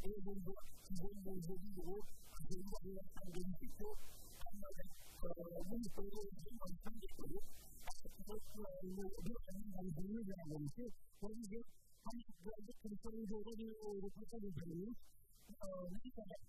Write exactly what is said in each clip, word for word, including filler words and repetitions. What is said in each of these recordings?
et donc qui donne des vidéos, des vidéos de difficulté, vous ne pouvez pas le faire des collègues, parce que le deux amis dans les milieux de la vérité, on dit que quand il y a des personnes de représentants des amis, mais ça va.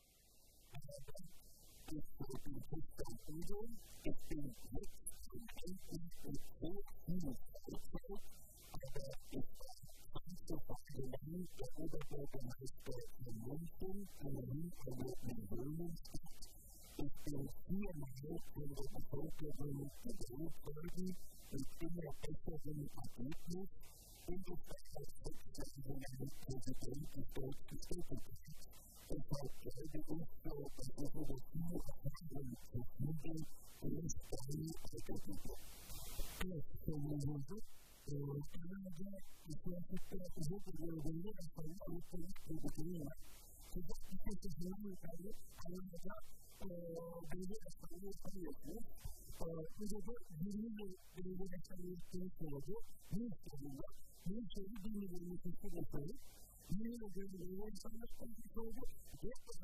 It's something to start eating, it's been rich, and it's been full, huge, it's so, it's sanctifying me, that we don't recognize the emotion, and the need for the resilience, it's been here now, and the focus on the very clarity, it's been a focus on the weakness, in the fact that success is an hesitate to start to speak of it. In fact, the also is over the few of them to moving to this body of the people. Yes, so we will do. Canada is going to start to look at where we live and find out what we do to do. So just because it's not a problem, I want to talk the way of the way of the way. We will go, we will go, we will go back to the way of the way. We will go, we will go, we will go, we will go, we will go, we will go, we will go, we will go, yes, uh,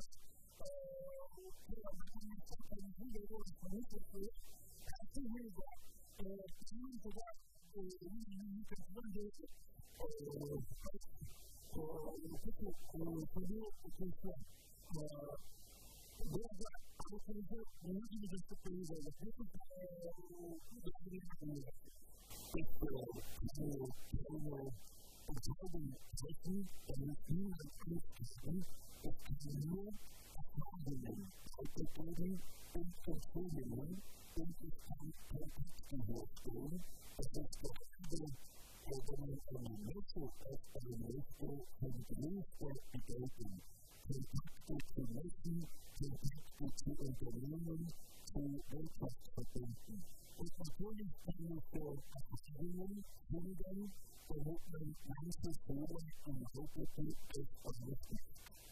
you know, I'm going to talk to you about the community. I think we got, uh, time for that, uh, we need to one day, uh, uh, people, uh, for you, to say, uh, we have got, I was going to say, we need to just put things on the people, uh, the community. It's, uh, you know, you know, it's all been taken, and it's new and Christian. It's a new accompaniment, cultivating and controlling into some context in your school, as it's possible for them to measure experimental and use that behavior, contacted to listen, contacted to engineering, to interest prevention. It's a really thing for academia, freedom, commitment, mindful freedom, and hopefully is a mission.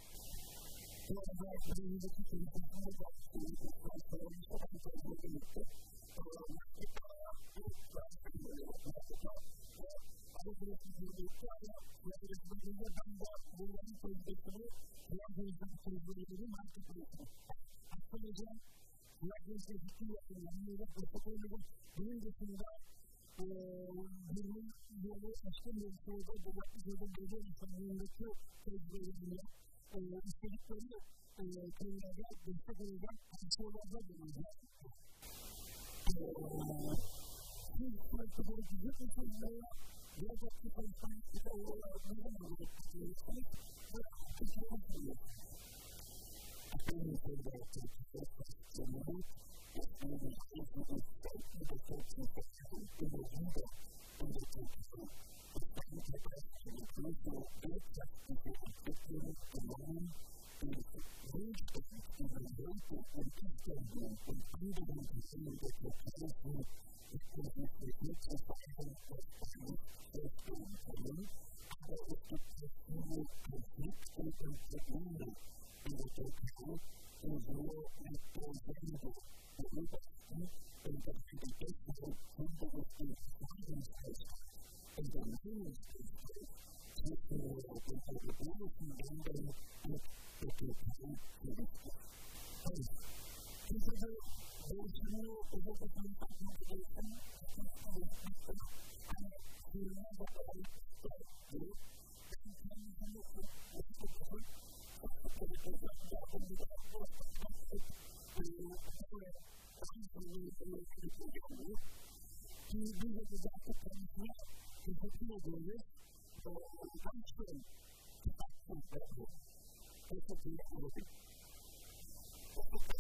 So I'm glad to be able to see the whole box to the first one, so I'm going to look at it. Um, it's a good class, and we're going to have to talk. I was going to do the trial, whether it's going to be done that, we're going to do this one, we're going to do this one, we're going to do this one. After the game, we're going to do this one, we're going to do this one, we're going to do this one, doing the extended further the representative from the electric trade radio and state radio Canada, the federal government, and so on government. Please try to go to different from there. There are different things to go around the world with the state, but I can't do it. I think that that's a question. It's really easy to say to the person that you can do that in the future. It's time to ask to improve your data to get effective alone and reach the local and extended and underlying consumer that your policy is going to create a vital response that's going to lead to the consumer conflict and community in the future is more and more valuable. The university and the educational university science test and the learning test taking the capability and the education university. These are the those new education education and the remember all that group and can you look at what the different to do what is actually to fulfill the list of function to action level. That's a reality. That's a